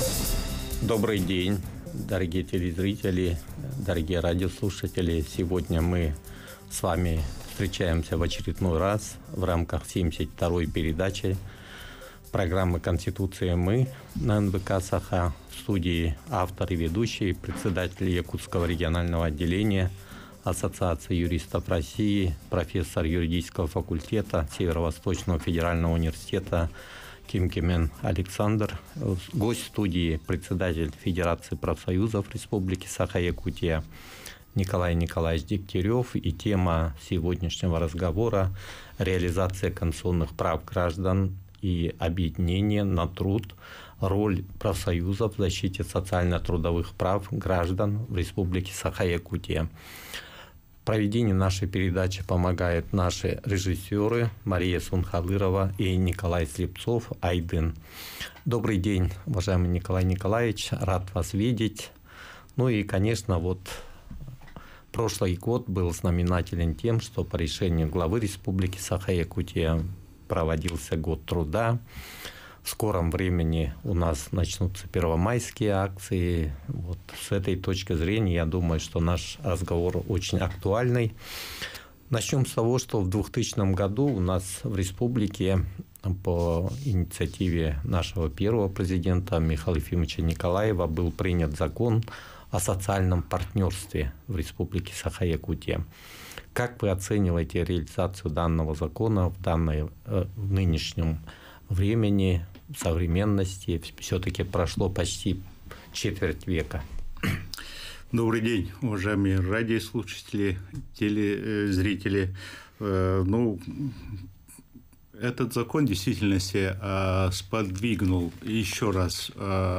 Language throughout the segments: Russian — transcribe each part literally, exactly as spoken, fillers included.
Добрый день, дорогие телезрители, дорогие радиослушатели. Сегодня мы с вами встречаемся в очередной раз в рамках семьдесят второй передачи программы «Конституция. Мы» на эн вэ ка «Саха». В студии автор и ведущий, председатель Якутского регионального отделения Ассоциации юристов России, профессор юридического факультета Северо-Восточного федерального университета Кимкимен Александр. Гость студии – председатель Федерации профсоюзов Республики Саха-Якутия Николай Николаевич Дегтярев. И тема сегодняшнего разговора – реализация конституционных прав граждан и объединение на труд, роль профсоюзов в защите социально-трудовых прав граждан в Республике Саха-Якутия. В проведении нашей передачи помогают наши режиссеры Мария Сунхалырова и Николай Слепцов, Айдын. Добрый день, уважаемый Николай Николаевич, рад вас видеть. Ну и, конечно, вот прошлый год был знаменателен тем, что по решению главы Республики Саха-Якутия проводился год труда. В скором времени у нас начнутся первомайские акции. Вот с этой точки зрения, я думаю, что наш разговор очень актуальный. Начнем с того, что в двухтысячном году у нас в республике по инициативе нашего первого президента Михаила Ефимовича Николаева был принят закон о социальном партнерстве в Республике Саха-Якутия. Как вы оцениваете реализацию данного закона в, данной, в нынешнем времени, современности? Все-таки прошло почти четверть века. Добрый день, уважаемые радиослушатели, телезрители. Ну, этот закон в действительности сподвигнул еще раз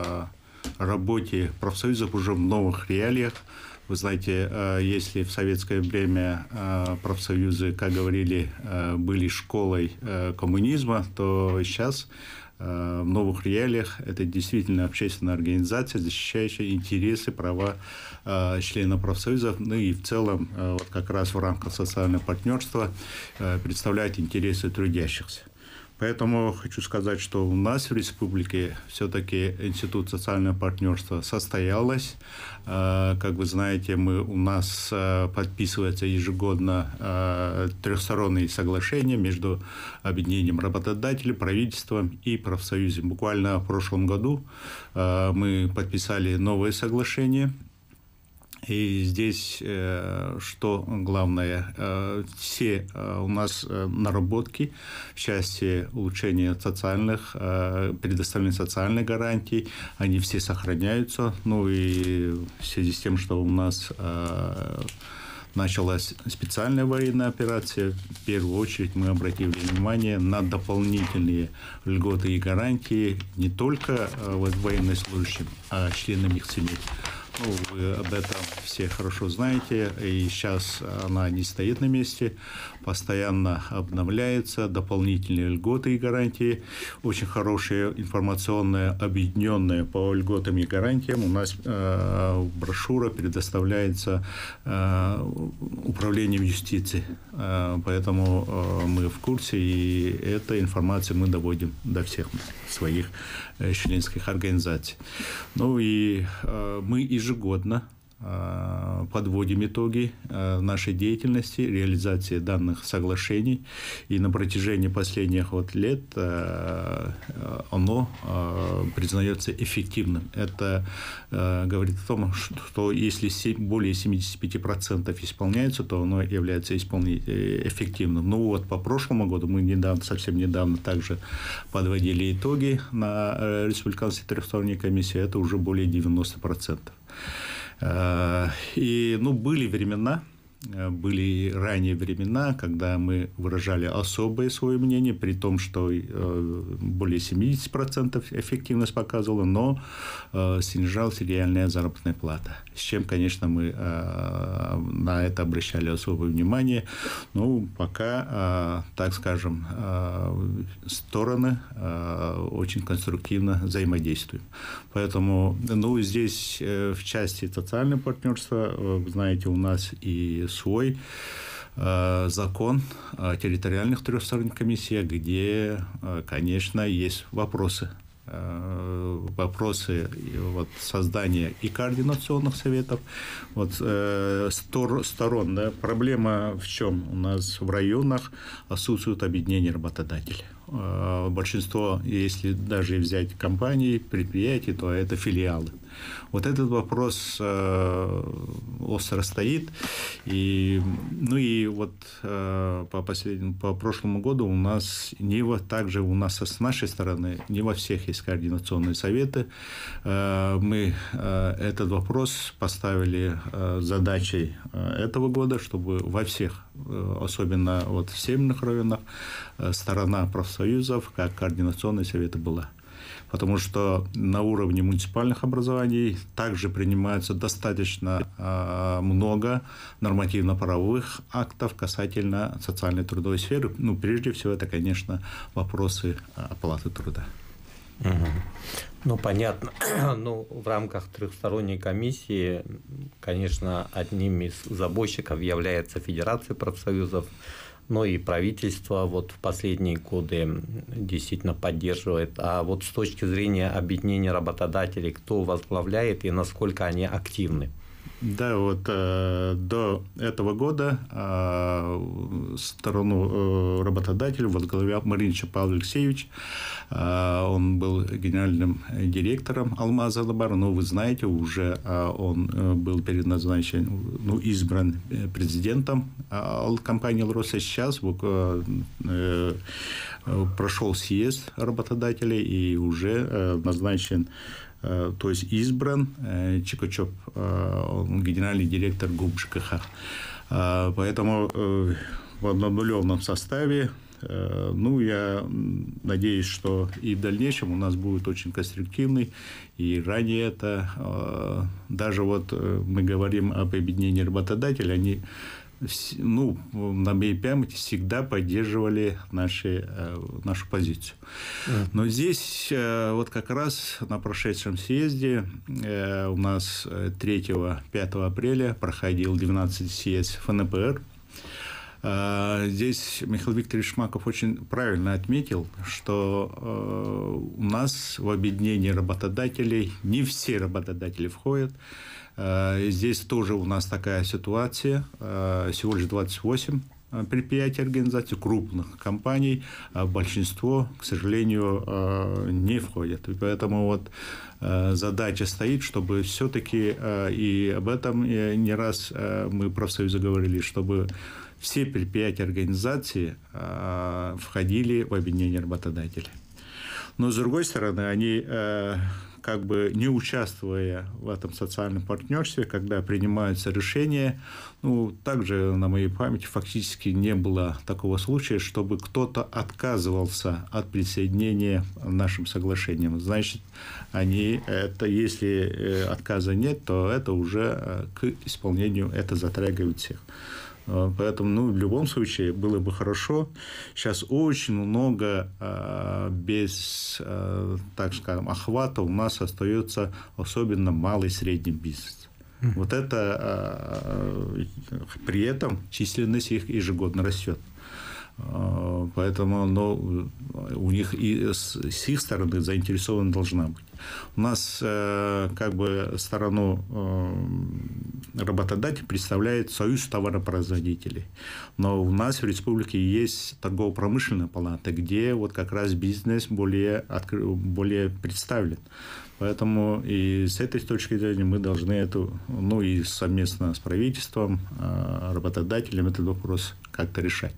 работе профсоюзов уже в новых реалиях. Вы знаете, если в советское время профсоюзы, как говорили, были школой коммунизма, то сейчас в новых реалиях это действительно общественная организация, защищающая интересы, права членов профсоюзов, ну и в целом вот как раз в рамках социального партнерства представляет интересы трудящихся. Поэтому хочу сказать, что у нас в республике все-таки институт социального партнерства состоялось. Как вы знаете, мы, у нас подписывается ежегодно трехсторонние соглашения между объединением работодателей, правительством и профсоюзом. Буквально в прошлом году мы подписали новое соглашение. И здесь, что главное, все у нас наработки в части улучшения социальных, предоставления социальных гарантий, они все сохраняются. Ну и в связи с тем, что у нас началась специальная военная операция, в первую очередь мы обратили внимание на дополнительные льготы и гарантии не только военнослужащим, а членам их семей. Ну, вы об этом все хорошо знаете, и сейчас она не стоит на месте, постоянно обновляется, дополнительные льготы и гарантии, очень хорошие информационные, объединенные по льготам и гарантиям. У нас э, брошюра предоставляется э, управлением юстиции, э, поэтому э, мы в курсе, и эту информацию мы доводим до всех своих э, членских организаций. Ну и э, мы и ежегодно подводим итоги нашей деятельности, реализации данных соглашений. И на протяжении последних вот лет оно признается эффективным. Это говорит о том, что если более семьдесят пять процентов исполняется, то оно является эффективным. Ну вот по прошлому году мы недавно, совсем недавно также подводили итоги на республиканской трехсторонней комиссии. Это уже более девяноста процентов. И, ну, были времена, были ранние времена, когда мы выражали особое свое мнение, при том, что более семьдесят процентов эффективность показывала, но снижалась реальная заработная плата. С чем, конечно, мы на это обращали особое внимание. Ну, пока, так скажем, стороны очень конструктивно взаимодействуют. Поэтому, ну, здесь в части социального партнерства, вы знаете, у нас и свой закон о территориальных трехсторонних комиссиях, где, конечно, есть вопросы вопросы вот, создания и координационных советов вот, сторон. Да, проблема в чем? У нас в районах отсутствует объединение работодателей. Большинство, если даже взять компании, предприятия, то это филиалы. Вот этот вопрос остро стоит. И, ну и вот по, последнему, по прошлому году у нас не во, также у нас с нашей стороны не во всех есть координационные советы. Мы этот вопрос поставили задачей этого года, чтобы во всех, особенно вот в северных районах, сторона профсоюзов, как координационные советы была. Потому что на уровне муниципальных образований также принимается достаточно э, много нормативно-правовых актов касательно социальной трудовой сферы. Ну, прежде всего, это, конечно, вопросы оплаты труда. Угу. Ну, понятно. Ну, в рамках трехсторонней комиссии, конечно, одним из забойщиков является Федерация профсоюзов. Но и правительство вот в последние годы действительно поддерживает. А вот с точки зрения объединения работодателей, кто возглавляет и насколько они активны? Да, вот э, до этого года э, сторону э, работодателя возглавлял Маринча Павел Алексеевич. Э, он был генеральным директором Алмаза Лабара. Но вы знаете, уже э, он был переназначен, ну, избран президентом э, компании «Алроса». Сейчас э, э, прошел съезд работодателей и уже э, назначен, то есть избран Чикачев, он генеральный директор ГУП ЖКХ. Поэтому в однонулевом составе, ну, я надеюсь, что и в дальнейшем у нас будет очень конструктивный, и ранее это, даже вот мы говорим об объединении работодателей, они, ну, на моей памяти всегда поддерживали наши, нашу позицию. Но здесь вот как раз на прошедшем съезде у нас третьего-пятого апреля проходил двенадцатый съезд эф эн пэ эр. Здесь Михаил Викторович Шмаков очень правильно отметил, что у нас в объединении работодателей не все работодатели входят. Здесь тоже у нас такая ситуация, всего лишь двадцать восемь предприятий, организаций, крупных компаний, а большинство, к сожалению, не входят. И поэтому вот задача стоит, чтобы все-таки, и об этом не раз мы профсоюзы говорили, чтобы все предприятия, организации входили в объединение работодателей. Но, с другой стороны, они, как бы не участвуя в этом социальном партнерстве, когда принимаются решения, ну, также на моей памяти фактически не было такого случая, чтобы кто-то отказывался от присоединения к нашим соглашениям. Значит, они, это, если отказа нет, то это уже к исполнению, это затрагивает всех. Поэтому, ну, в любом случае было бы хорошо. Сейчас очень много э, без, э, так скажем, охвата у нас остается особенно малый и средний бизнес. Mm-hmm. Вот это э, при этом численность их ежегодно растет. Поэтому, ну, у них и с их стороны заинтересована должна быть. У нас как бы сторону работодателей представляет Союз товаропроизводителей. Но у нас в республике есть торгово-промышленная палата, где вот как раз бизнес более, более представлен. Поэтому и с этой точки зрения мы должны эту, ну и совместно с правительством, работодателем этот вопрос как-то решать.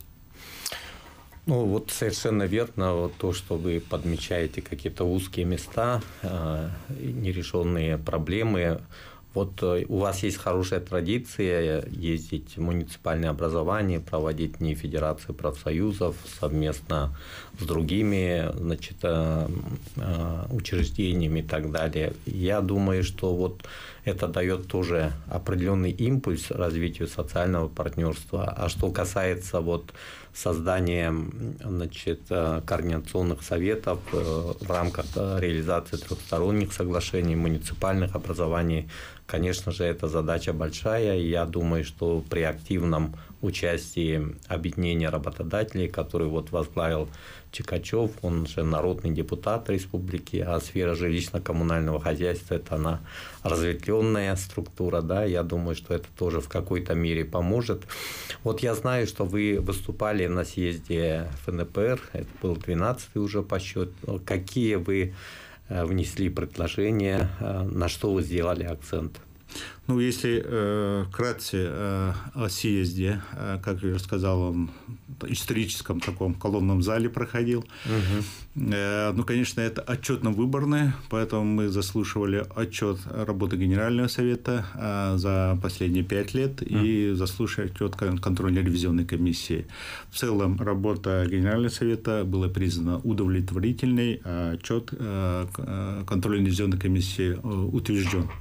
Ну, вот совершенно верно, вот то, что вы подмечаете какие-то узкие места, э, нерешенные проблемы. Вот у вас есть хорошая традиция ездить в муниципальное образование, проводить дни Федерации профсоюзов совместно с другими, значит, учреждениями и так далее. Я думаю, что вот это дает тоже определенный импульс развитию социального партнерства. А что касается вот создания, значит, координационных советов в рамках реализации трехсторонних соглашений, муниципальных образований, конечно же, эта задача большая, и я думаю, что при активном участии объединения работодателей, который вот возглавил Чикачев, он же народный депутат республики, а сфера жилищно-коммунального хозяйства – это она разветвленная структура, да, я думаю, что это тоже в какой-то мере поможет. Вот я знаю, что вы выступали на съезде эф эн пэ эр, это был двенадцатый уже по счету. Какие вы внесли предложения, на что вы сделали акцент? Ну, если э, вкратце э, о съезде, э, как я уже сказал, он в историческом таком колонном зале проходил. Угу. Э, ну, конечно, это отчетно-выборное, поэтому мы заслушивали отчет работы Генерального совета э, за последние пять лет угу. и заслушали отчет контрольно-ревизионной комиссии. В целом работа Генерального совета была признана удовлетворительной, а отчет э, контрольно-ревизионной комиссии э, утвержден.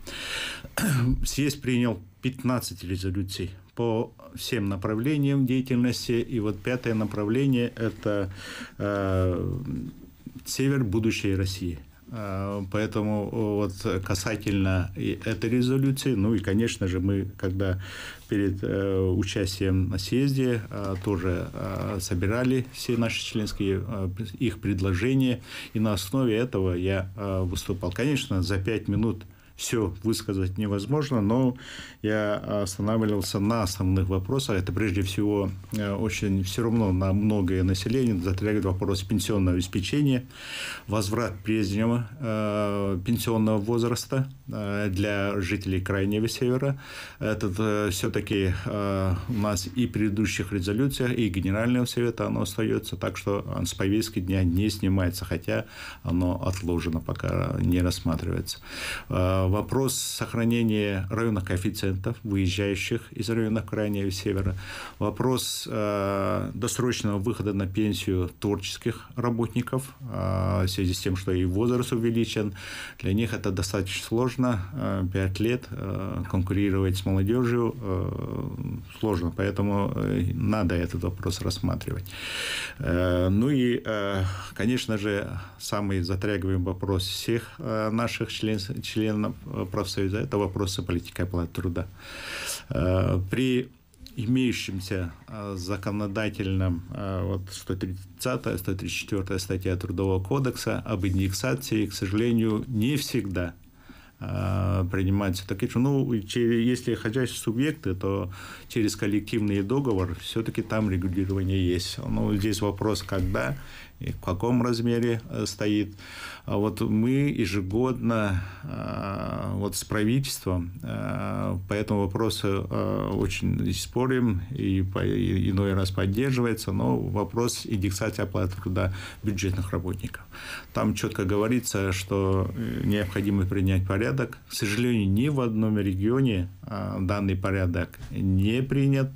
Съезд принял пятнадцать резолюций по всем направлениям деятельности. И вот пятое направление – это э, север будущей России. Э, поэтому вот касательно этой резолюции, ну и, конечно же, мы, когда перед э, участием на съезде э, тоже э, собирали все наши членские э, их предложения, и на основе этого я э, выступал. Конечно, за пять минут все высказать невозможно, но я останавливался на основных вопросах. Это прежде всего очень все равно на многое население затрагивает вопрос пенсионного обеспечения, возврат прежнего э, пенсионного возраста э, для жителей Крайнего Севера. Это э, все-таки э, у нас и в предыдущих резолюциях, и Генерального совета оно остается, так что с повестки дня не снимается, хотя оно отложено, пока не рассматривается. Вопрос сохранения районных коэффициентов, выезжающих из районов Крайнего Севера. Вопрос э, досрочного выхода на пенсию творческих работников э, в связи с тем, что и возраст увеличен. Для них это достаточно сложно. Э, пять лет э, конкурировать с молодежью э, сложно, поэтому э, надо этот вопрос рассматривать. Э, ну и, э, конечно же, самый затрагиваемый вопрос всех э, наших член, членов профсоюза – это вопросы политики оплаты труда. При имеющемся законодательном вот сто тридцатая, сто тридцать четвёртая статья Трудового кодекса об индексации, к сожалению, не всегда принимаются такие, что, ну, если хозяйственные субъекты, то через коллективный договор все-таки там регулирование есть. Ну, здесь вопрос, когда и в каком размере стоит. А вот мы ежегодно вот с правительством по этому вопросу очень спорим и иной раз поддерживается, но вопрос индексации оплаты труда бюджетных работников. Там четко говорится, что необходимо принять порядок. К сожалению, ни в одном регионе данный порядок не принят,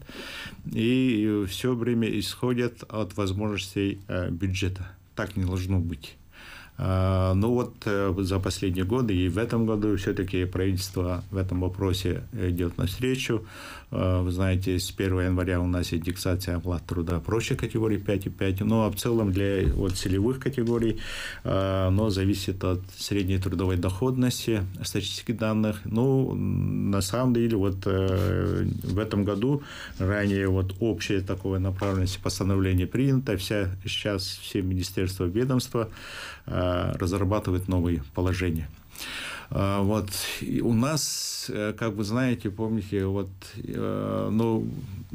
и все время исходят от возможностей бюджета. Так не должно быть. Ну вот за последние годы и в этом году все-таки правительство в этом вопросе идет навстречу. Вы знаете, с первого января у нас индексация оплаты труда проще категории пять и пять, ну а в целом для вот целевых категорий, но зависит от средней трудовой доходности, статистики данных. Ну, на самом деле, вот в этом году ранее вот общее такое направленности постановление принято, вся, сейчас все министерства, ведомства разрабатывают новые положения. Вот. И у нас, как вы знаете, помните, вот, ну,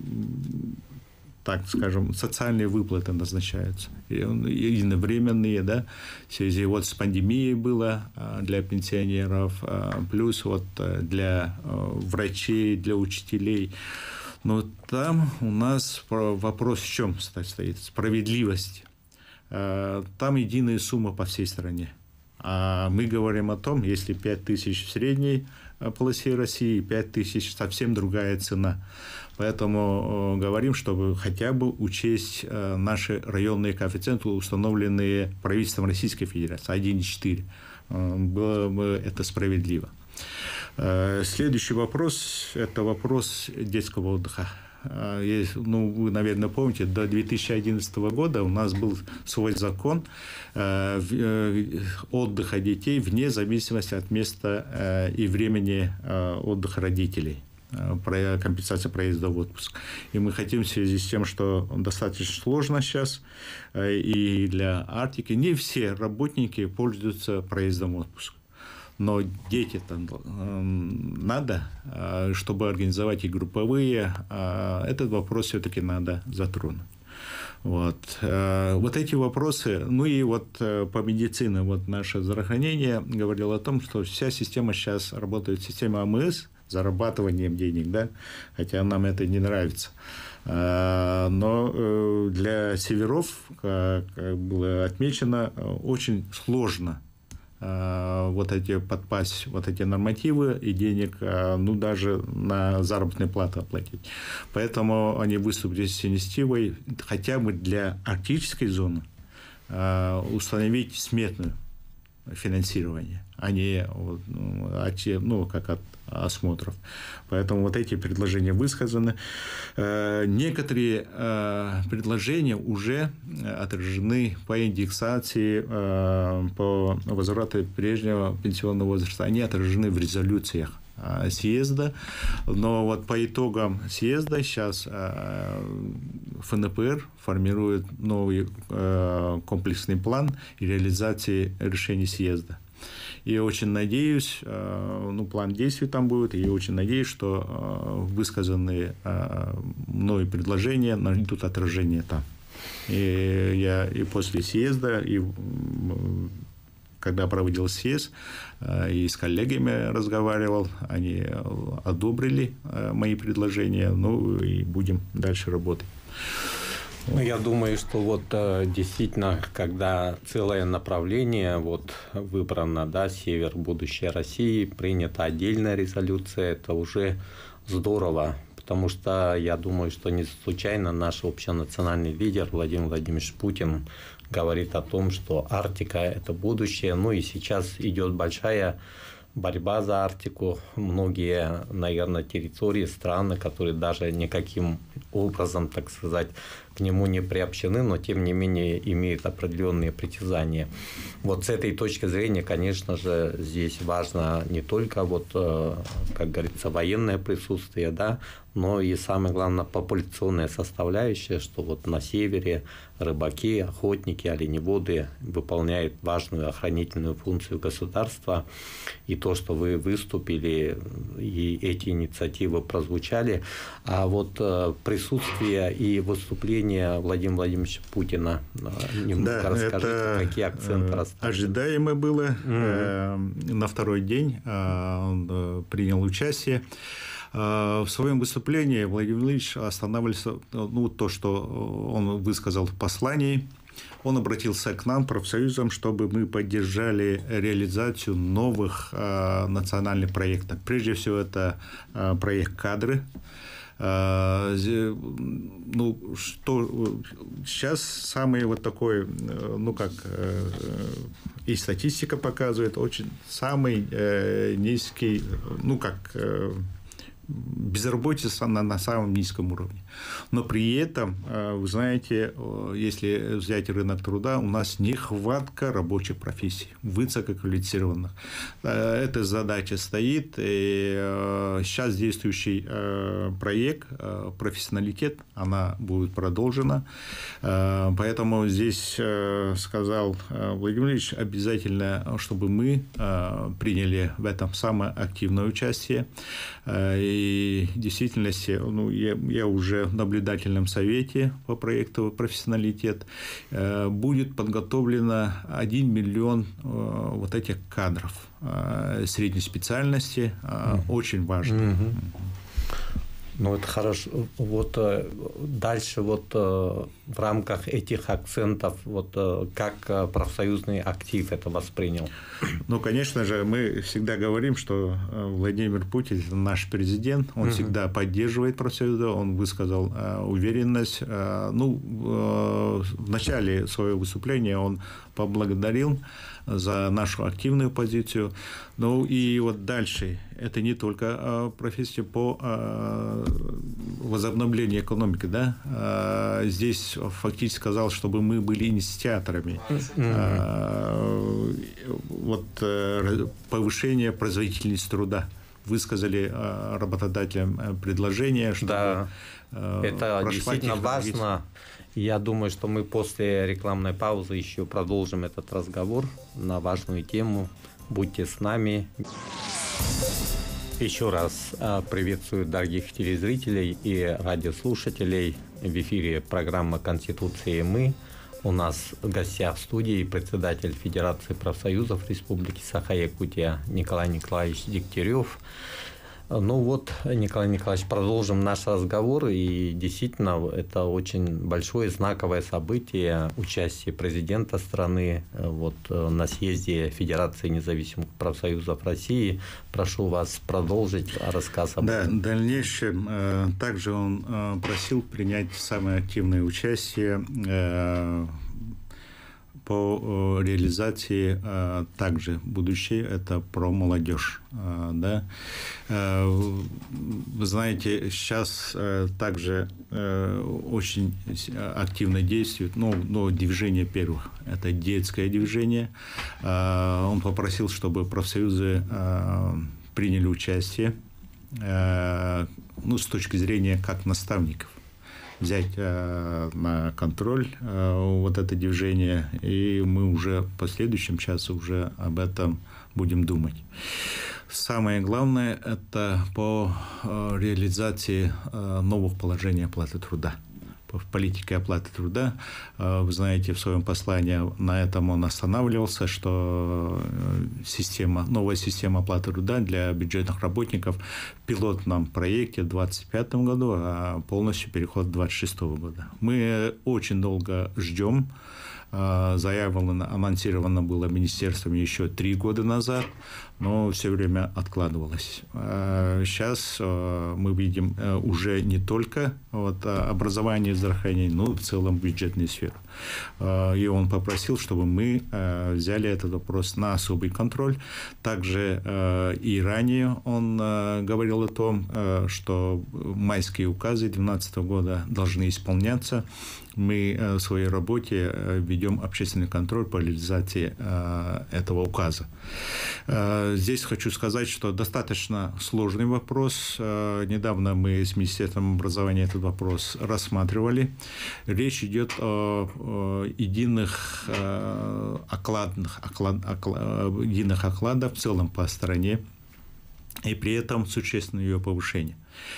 так скажем, социальные выплаты назначаются. Единовременные, да, в связи вот с пандемией было для пенсионеров, плюс вот для врачей, для учителей. Но там у нас вопрос в чем стоит? Справедливость. Там единая сумма по всей стране. А мы говорим о том, если пять тысяч в средней полосе России, пять тысяч совсем другая цена. Поэтому говорим, чтобы хотя бы учесть наши районные коэффициенты, установленные правительством Российской Федерации, один и четыре. Было бы это справедливо. Следующий вопрос – это вопрос детского отдыха. есть, ну, вы, наверное, помните, до две тысячи одиннадцатого года у нас был свой закон отдыха детей вне зависимости от места и времени отдыха родителей. Про компенсация проезда в отпуск. И мы хотим в связи с тем, что достаточно сложно сейчас, и для Арктики не все работники пользуются проездом в отпуск. Но дети там надо, чтобы организовать и групповые, этот вопрос все-таки надо затронуть. Вот. Вот эти вопросы, ну и вот по медицине, вот наше здравоохранение говорило о том, что вся система сейчас работает, система АМС, зарабатыванием денег, да, хотя нам это не нравится. Но для северов, как было отмечено, очень сложно вот эти подпасть, вот эти нормативы и денег, ну, даже на заработную плату оплатить. Поэтому они выступили с инициативой хотя бы для арктической зоны установить сметную финансирование, а не ну, как от осмотров. Поэтому вот эти предложения высказаны. Некоторые предложения уже отражены по индексации, по возврату прежнего пенсионного возраста. Они отражены в резолюциях съезда, но вот по итогам съезда сейчас ФНПР формирует новый комплексный план реализации решений съезда. И очень надеюсь, ну, план действий там будет, и очень надеюсь, что высказанные мной предложения найдут отражение там. И я и после съезда, и когда проводил съезд, и с коллегами разговаривал, они одобрили мои предложения, ну и будем дальше работать. Ну, я думаю, что вот действительно, когда целое направление вот выбрано, да, север, будущее России, принята отдельная резолюция, это уже здорово, потому что я думаю, что не случайно наш общенациональный лидер Владимир Владимирович Путин говорит о том, что Арктика – это будущее, ну и сейчас идет большая борьба за Арктику. Многие, наверное, территории, страны, которые даже никаким образом, так сказать, к нему не приобщены, но тем не менее имеют определенные притязания. Вот с этой точки зрения, конечно же, здесь важно не только вот, как говорится, военное присутствие, да, но и самое главное популяционная составляющая, что вот на севере рыбаки, охотники, оленеводы выполняют важную охранительную функцию государства. И то, что вы выступили, и эти инициативы прозвучали, а вот присутствие и выступление Владимира Владимировича Путина, немного да, расскажите, какие акценты расставили. Ожидаемо было. Mm-hmm. На второй день он принял участие. В своем выступлении Владимир Владимирович останавливался, ну, то, что он высказал в послании. Он обратился к нам, профсоюзам, чтобы мы поддержали реализацию новых национальных проектов. Прежде всего, это проект «Кадры». Ну, что сейчас самый вот такой, ну, как и статистика показывает, очень самый низкий, ну, как безработица на, на самом низком уровне. Но при этом, вы знаете, если взять рынок труда, у нас нехватка рабочих профессий, высококвалифицированных. Эта задача стоит, и сейчас действующий проект «Профессионалитет», она будет продолжена. Поэтому здесь сказал Владимир Ильич, обязательно, чтобы мы приняли в этом самое активное участие. И в действительности, ну, я, я уже в наблюдательном совете по проекту «Профессионалитет». Будет подготовлено один миллион вот этих кадров средней специальности, mm-hmm. очень важно. Mm-hmm. Ну, это хорошо. Вот дальше вот в рамках этих акцентов, вот как профсоюзный актив это воспринял? Ну, конечно же, мы всегда говорим, что Владимир Путин – наш президент, он угу. всегда поддерживает профсоюзы, он высказал уверенность. Ну, в начале своего выступления он поблагодарил за нашу активную позицию. Ну и вот дальше. Это не только профессия по возобновлению экономики, да? Здесь фактически сказал, чтобы мы были инициаторами mm-hmm. вот, повышения производительности труда. Высказали работодателям предложение, чтобы да, это действительно важно. Я думаю, что мы после рекламной паузы еще продолжим этот разговор на важную тему. Будьте с нами. Еще раз приветствую дорогих телезрителей и радиослушателей. В эфире программа «Конституция и мы». У нас в гостях в студии председатель Федерации профсоюзов Республики Саха-Якутия Николай Николаевич Дегтярев. Ну вот, Николай Николаевич, продолжим наш разговор. И действительно, это очень большое знаковое событие, участие президента страны вот, на съезде Федерации независимых профсоюзов России. Прошу вас продолжить рассказ об этом. Да, в дальнейшем также он просил принять самое активное участие по реализации также будущее, это про молодежь. Да? Вы знаете, сейчас также очень активно действует, ну, ну, движение первых, это детское движение. Он попросил, чтобы профсоюзы приняли участие, ну, с точки зрения как наставников. Взять э, на контроль э, вот это движение, и мы уже в последующем часе уже об этом будем думать. Самое главное – это по э, реализации э, новых положений оплаты труда. В политике оплаты труда, вы знаете, в своем послании на этом он останавливался, что система, новая система оплаты труда для бюджетных работников в пилотном проекте в две тысячи двадцать пятом году, а полностью переход в две тысячи двадцать шестого года. Мы очень долго ждем. Заявлено, анонсировано было министерством еще три года назад, но все время откладывалось. Сейчас мы видим уже не только вот образование и здравоохранение, но и в целом бюджетную сферу. И он попросил, чтобы мы взяли этот вопрос на особый контроль. Также и ранее он говорил о том, что майские указы две тысячи двенадцатого года должны исполняться. Мы в своей работе ведем общественный контроль по реализации этого указа. Здесь хочу сказать, что достаточно сложный вопрос. Недавно мы с Министерством образования этот вопрос рассматривали. Речь идет о единых окладных, оклад, оклад, единых окладах в целом по стране, и при этом существенное ее повышение.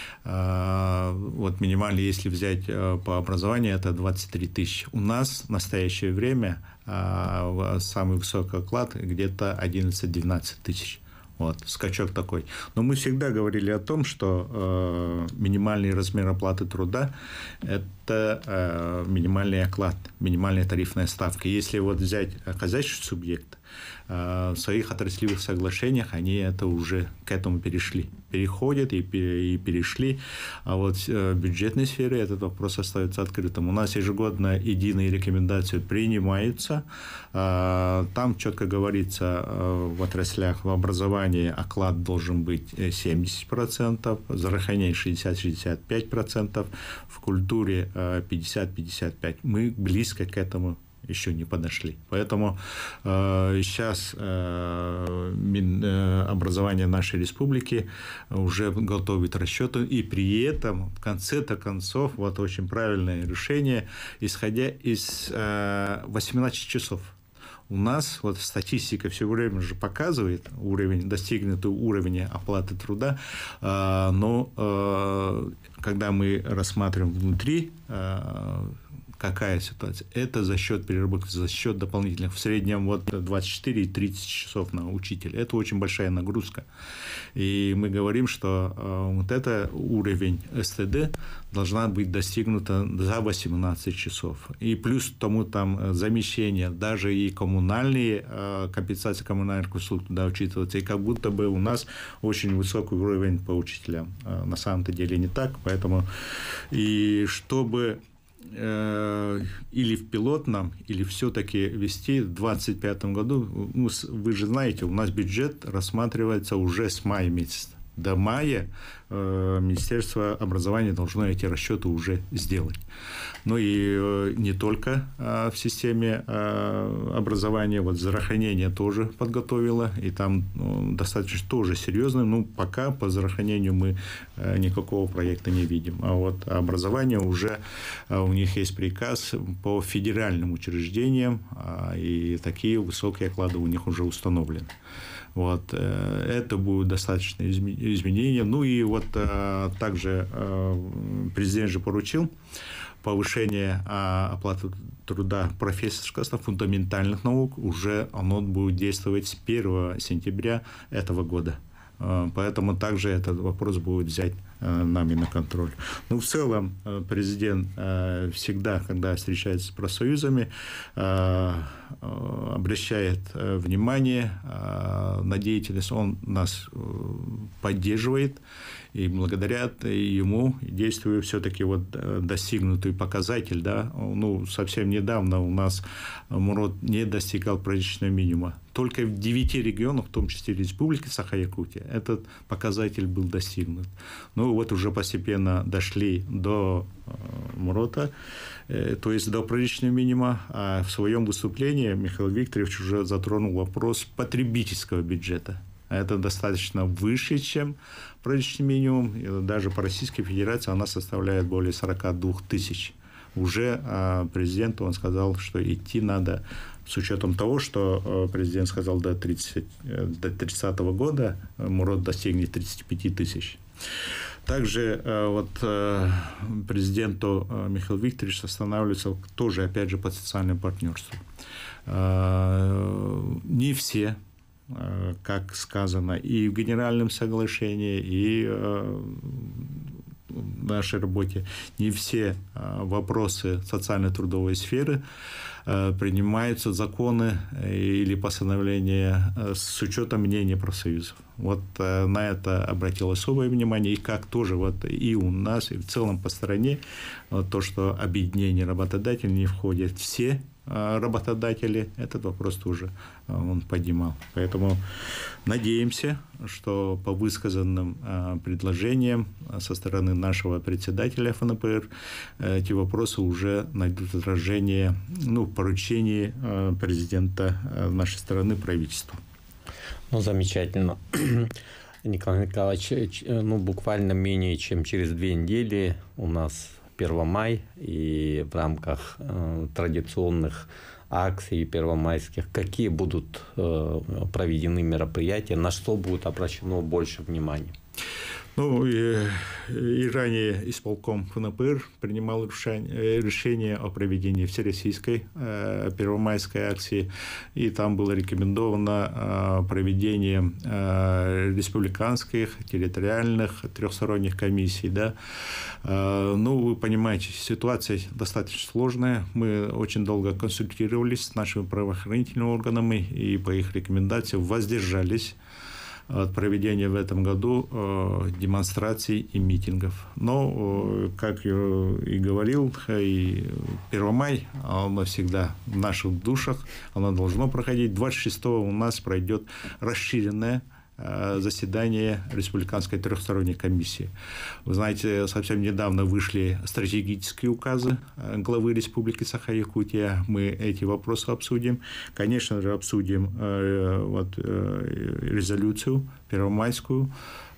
Вот минимально, если взять по образованию, это двадцать три тысячи. У нас в настоящее время самый высокий оклад где-то одиннадцать-двенадцать тысяч. Вот, скачок такой. Но мы всегда говорили о том, что э, минимальный размер оплаты труда – это э, минимальный оклад, минимальная тарифная ставка. Если вот взять хозяйственный субъект, э, в своих отраслевых соглашениях они это уже к этому перешли. Переходят и, и перешли. А вот в бюджетной сфере этот вопрос остается открытым. У нас ежегодно единые рекомендации принимаются. Э, там четко говорится э, в отраслях, в образовании, оклад должен быть семьдесят процентов, в здравоохранении шестьдесят-шестьдесят пять процентов, в культуре пятьдесят-пятьдесят пять процентов. Мы близко к этому еще не подошли. Поэтому э, сейчас э, Минобразование нашей республики уже готовит расчеты, и при этом в конце-то концов вот очень правильное решение, исходя из э, восемнадцати часов. У нас вот статистика все время же показывает уровень, достигнутый уровень оплаты труда, но когда мы рассматриваем внутри, какая ситуация? Это за счет переработки, за счет дополнительных. В среднем вот двадцать четыре и тридцать часов на учителя. Это очень большая нагрузка. И мы говорим, что вот этот уровень эс тэ дэ должна быть достигнута за восемнадцать часов. И плюс к тому там замещение, даже и коммунальные, компенсации коммунальных услуг туда учитываются. И как будто бы у нас очень высокий уровень по учителям. На самом-то деле не так. Поэтому и чтобы или в пилотном, или все-таки вести в двадцать пятом году. Ну, вы же знаете, у нас бюджет рассматривается уже с мая месяца. До мая э, Министерство образования должно эти расчеты уже сделать. Ну и э, не только э, в системе э, образования, вот здравоохранение тоже подготовило, и там ну, достаточно тоже серьезно. Ну, пока по здравоохранению мы э, никакого проекта не видим. А вот образование уже, э, у них есть приказ по федеральным учреждениям, э, и такие высокие оклады у них уже установлены. Вот, это будет достаточно изменения. Ну и вот также президент же поручил повышение оплаты труда профессорского фундаментальных наук. Уже оно будет действовать с первого сентября этого года. Поэтому также этот вопрос будет взять нами на контроль. Ну, в целом, президент всегда, когда встречается с профсоюзами, обращает внимание на деятельность, он нас поддерживает, и благодаря ему действию все-таки вот достигнутый показатель, да, ну, совсем недавно у нас МУРОТ не достигал прожиточного минимума. Только в девяти регионах, в том числе Республики Саха-Якутия, этот показатель был достигнут. Ну, вот уже постепенно дошли до МУРОТа, то есть до прожиточного минимума. А в своем выступлении Михаил Викторович уже затронул вопрос потребительского бюджета. Это достаточно выше, чем прожиточный минимум. Даже по Российской Федерации она составляет более сорок два тысяч. Уже президенту он сказал, что идти надо, с учетом того, что президент сказал до тридцатого года МУРОТ достигнет тридцати пяти тысяч. Также вот президенту Михаил Викторович останавливается тоже, опять же, по социальному партнерству. Не все, как сказано и в Генеральном соглашении, и в нашей работе, не все вопросы социально-трудовой сферы принимаются законы или постановления с учетом мнения профсоюзов. Вот на это обратил особое внимание, и как тоже вот и у нас, и в целом по стране, вот то, что объединение работодателей не входит все работодатели, этот вопрос тоже он поднимал. Поэтому надеемся, что по высказанным предложениям со стороны нашего председателя эф эн пэ эр эти вопросы уже найдут отражение, ну, в поручении президента нашей страны правительству. Ну, замечательно. Николай Николаевич, ну, буквально менее чем через две недели у нас первое мая, и в рамках э, традиционных акций первомайских, какие будут э, проведены мероприятия, на что будет обращено больше внимания? Ну, и, и ранее исполком эф эн пэ эр принимал решение, решение о проведении всероссийской э, первомайской акции, и там было рекомендовано э, проведение э, республиканских, территориальных, трехсторонних комиссий. Да. Э, ну, вы понимаете, ситуация достаточно сложная. Мы очень долго консультировались с нашими правоохранительными органами, и по их рекомендациям воздержались от проведения в этом году э, демонстраций и митингов. Но, э, как я и говорил, и первое мая, оно всегда в наших душах, оно должно проходить. двадцать шестого у нас пройдет расширенное заседание Республиканской трехсторонней комиссии. Вы знаете, совсем недавно вышли стратегические указы главы Республики Саха-Якутия. Мы эти вопросы обсудим. Конечно же, обсудим э, вот, э, резолюцию первомайскую.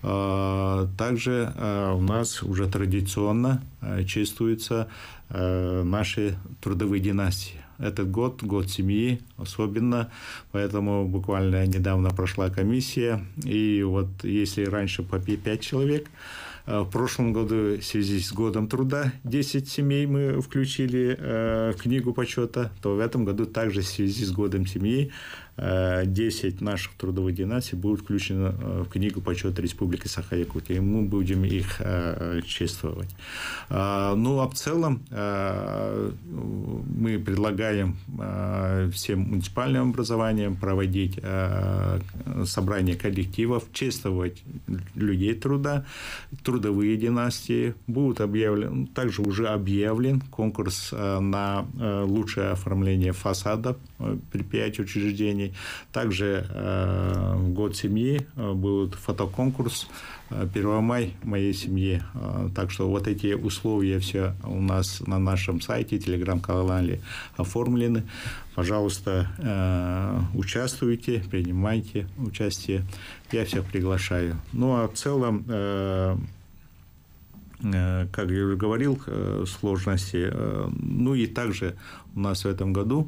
Э, также э, у нас уже традиционно э, чествуются э, наши трудовые династии. Этот год, год семьи особенно, поэтому буквально недавно прошла комиссия, и вот если раньше по пять человек, в прошлом году в связи с годом труда десять семей мы включили в книгу почета, то в этом году также в связи с годом семьи десять наших трудовых династий будут включены в книгу почета Республики Саха-Якутия, и мы будем их чествовать. Ну, а в целом мы предлагаем всем муниципальным образованиям проводить собрание коллективов, чествовать людей труда, трудовые династии. Будут объявлены, также уже объявлен конкурс на лучшее оформление фасадов предприятий, учреждений. Также в год семьи будет фотоконкурс «Первомай моей семье». Так что вот эти условия все у нас на нашем сайте, телеграм-канале оформлены. Пожалуйста, участвуйте, принимайте участие. Я всех приглашаю. Ну, а в целом, как я уже говорил, сложности. Ну, и также у нас в этом году,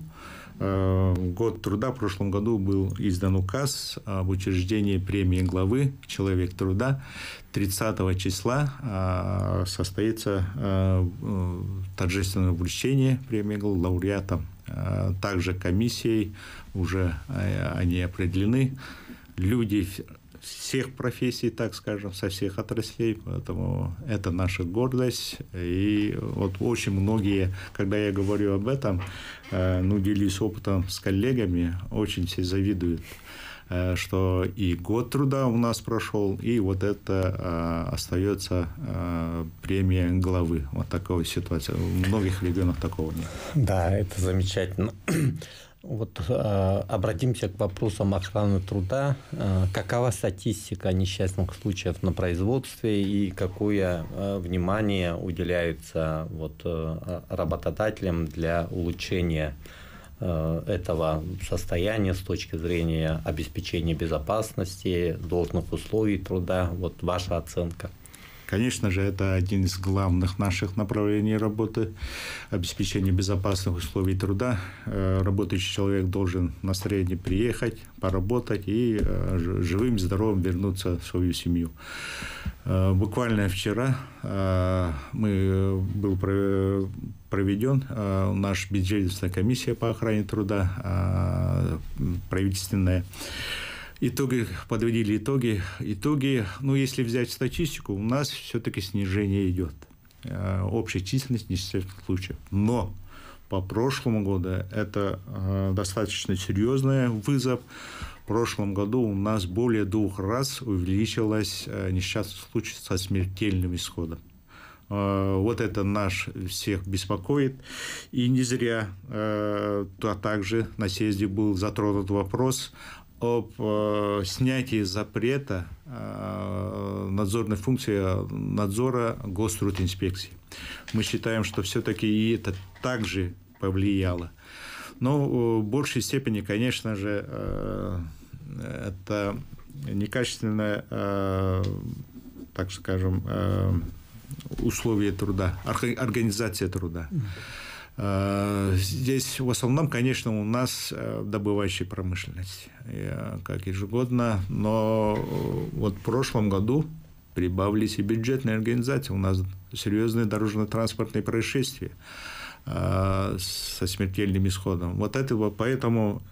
год труда, в прошлом году был издан указ об учреждении премии главы «Человек труда». тридцатого числа состоится торжественное вручение премии главы лауреатам. Также комиссией уже они определены. Люди всех профессий, так скажем, со всех отраслей, поэтому это наша гордость. И вот очень многие, когда я говорю об этом, ну, делюсь опытом с коллегами, очень все завидуют, что и год труда у нас прошел, и вот это остается премия главы. Вот такая ситуация. В многих регионах такого нет. Да, это замечательно. Вот э, обратимся к вопросам охраны труда. Э, какова статистика несчастных случаев на производстве и какое э, внимание уделяется вот, э, работодателям для улучшения э, этого состояния с точки зрения обеспечения безопасности, должных условий труда? Вот ваша оценка. Конечно же, это один из главных наших направлений работы – обеспечение безопасных условий труда. Работающий человек должен на средне приехать, поработать и живым, здоровым вернуться в свою семью. Буквально вчера мы, был проведен наша бюджетная комиссия по охране труда, правительственная. Итоги, подводили итоги. Итоги, ну, если взять статистику, у нас все-таки снижение идет. Общая численность несчастных случаев. Но по прошлому году это достаточно серьезный вызов. В прошлом году у нас более двух раз увеличилось несчастных случаев со смертельным исходом. Вот это наш всех беспокоит. И не зря, а также на съезде был затронут вопрос об э, снятии запрета э, надзорной функции надзора Гострудинспекции. Мы считаем, что все-таки и это также повлияло. Но в большей степени, конечно же, э, это некачественное, э, так скажем, э, условия труда, организация труда. Здесь в основном, конечно, у нас добывающая промышленность, как ежегодно, но вот в прошлом году прибавились и бюджетные организации. У нас серьезные дорожно-транспортные происшествия со смертельным исходом. Вот этого, поэтому,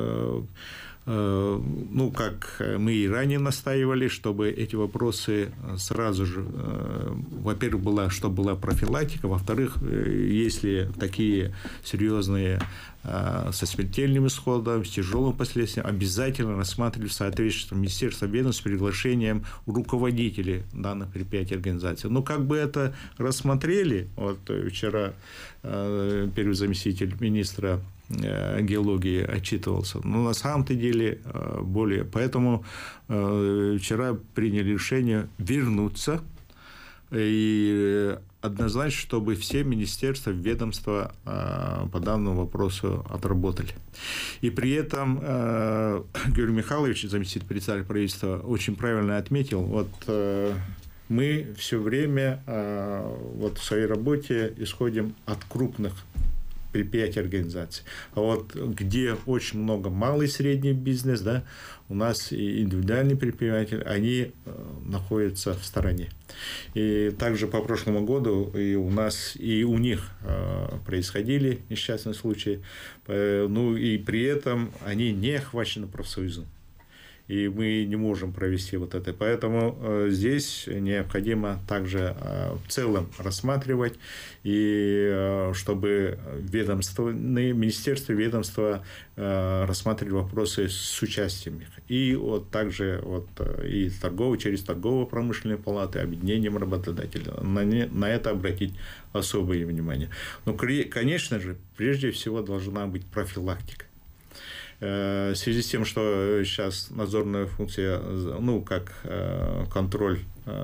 ну, как мы и ранее настаивали, чтобы эти вопросы сразу же, во-первых, была, чтобы была профилактика, во-вторых, если такие серьезные со смертельным исходом, с тяжелым последствием, обязательно рассматривали в соответствии с Министерством ведомств с приглашением руководителей данных предприятий и организаций. Ну, как бы это рассмотрели, вот вчера первый заместитель министра геологии отчитывался. Но на самом-то деле более. Поэтому вчера приняли решение вернуться и однозначно, чтобы все министерства, ведомства по данному вопросу отработали. И при этом Георгий Михайлович, заместитель председателя правительства, очень правильно отметил, вот мы все время вот в своей работе исходим от крупных предприятий, организаций. А вот где очень много малый и средний бизнес, да, у нас и индивидуальные предприниматели, они находятся в стороне. И также по прошлому году и у нас, и у них происходили несчастные случаи, ну и при этом они не охвачены профсоюзом. И мы не можем провести вот это. Поэтому э, здесь необходимо также э, в целом рассматривать, и э, чтобы ведомственные, министерства, ведомства э, рассматривали вопросы с участием их. И вот также вот, и торговые, через торгово-промышленные палаты, объединением работодателей. На, не, на это обратить особое внимание. Но, конечно же, прежде всего должна быть профилактика. В связи с тем, что сейчас надзорная функция, ну, как контроль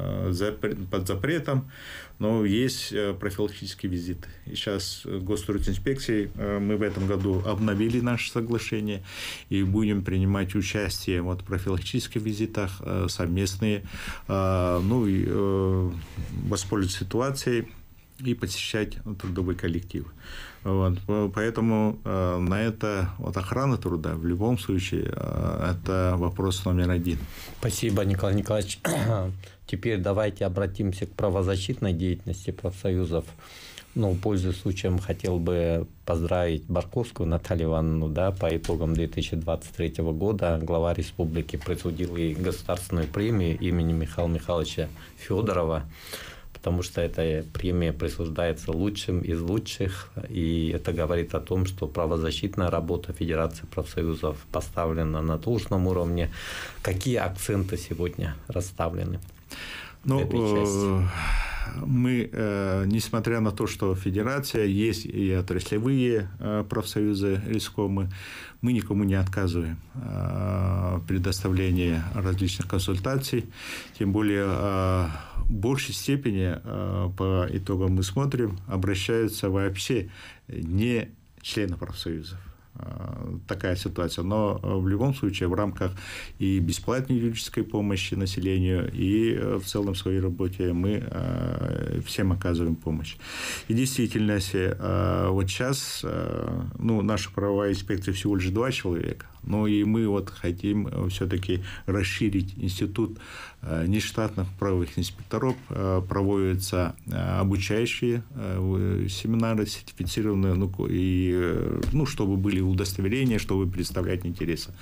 под запретом, но есть профилактические визиты. И сейчас Гострудинспекцией мы в этом году обновили наше соглашение и будем принимать участие вот в профилактических визитах совместные, ну, и воспользоваться ситуацией и посещать трудовой коллектив. Вот. Поэтому э, на это вот охрана труда в любом случае э, это вопрос номер один. Спасибо, Николай Николаевич. Теперь давайте обратимся к правозащитной деятельности профсоюзов. Ну, пользуясь случаем, хотел бы поздравить Барковскую Наталью Ивановну, да, по итогам две тысячи двадцать третьего года. Глава республики присудил ей государственную премию имени Михаила Михайловича Федорова, потому что эта премия присуждается лучшим из лучших, и это говорит о том, что правозащитная работа Федерации профсоюзов поставлена на должном уровне. Какие акценты сегодня расставлены ну, в этой части? Мы, несмотря на то, что Федерация, есть и отраслевые профсоюзы, рискомы, мы никому не отказываем в предоставлении различных консультаций, тем более в большей степени по итогам мы смотрим, обращаются вообще не члены профсоюзов. Такая ситуация. Но в любом случае в рамках и бесплатной юридической помощи населению, и в целом в своей работе мы всем оказываем помощь. И действительно, вот сейчас, ну, наша правовая инспекция всего лишь два человека, но и мы вот хотим все-таки расширить институт нештатных правовых инспекторов, проводятся обучающие семинары, сертифицированные, ну, и, ну, чтобы были удостоверения, чтобы представлять интересы.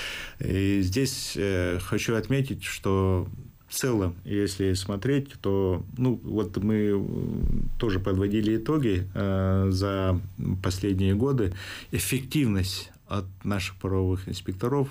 И здесь хочу отметить, что в целом, если смотреть, то, ну, вот мы тоже подводили итоги за последние годы. Эффективность от наших правовых инспекторов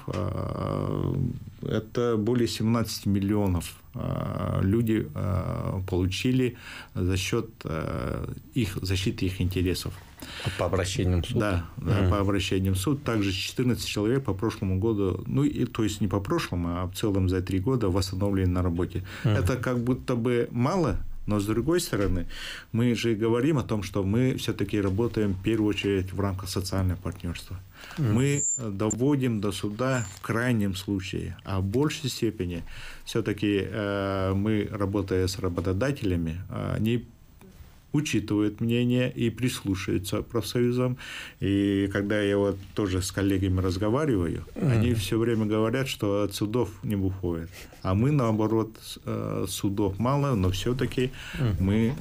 – это более семнадцать миллионов люди получили за счет их защиты их интересов. По обращениям в суд? Да, да mm-hmm. по обращениям в суд. Также четырнадцать человек по прошлому году, ну, и, то есть не по прошлому, а в целом за три года восстановлены на работе. Mm-hmm. Это как будто бы мало, но с другой стороны, мы же говорим о том, что мы все-таки работаем в первую очередь в рамках социального партнерства. Mm-hmm. Мы доводим до суда в крайнем случае, а в большей степени все-таки э, мы, работая с работодателями, они учитывают мнение и прислушиваются к профсоюзам. И когда я вот тоже с коллегами разговариваю, mm-hmm. они все время говорят, что от судов не уходят. А мы, наоборот, судов мало, но все-таки mm-hmm. мы...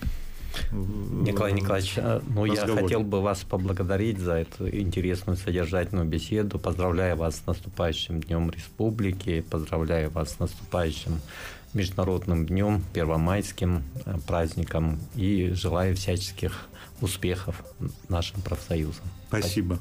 Николай Николаевич, ну, я хотел бы вас поблагодарить за эту интересную содержательную беседу. Поздравляю вас с наступающим Днем Республики, поздравляю вас с наступающим Международным днем, первомайским праздником, и желаю всяческих успехов нашим профсоюзам. Спасибо.